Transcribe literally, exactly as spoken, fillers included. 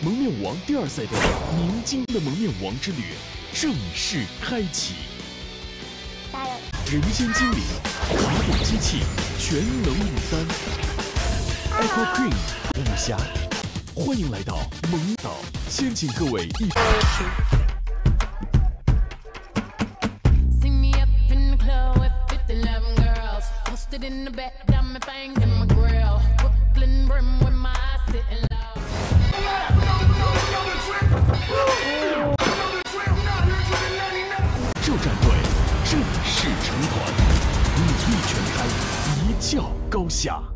蒙面王第二赛段，宁静的蒙面王之旅正式开启。 加油！ 人间精灵，卡点机器，全能牡丹 ，Aqua Queen 武侠，欢迎来到蒙岛，先请各位一。 In the back, diamond fangs in my grill. Brooklyn brim with my eyes sitting low. 这战队正式成团，你力全开，一较高下。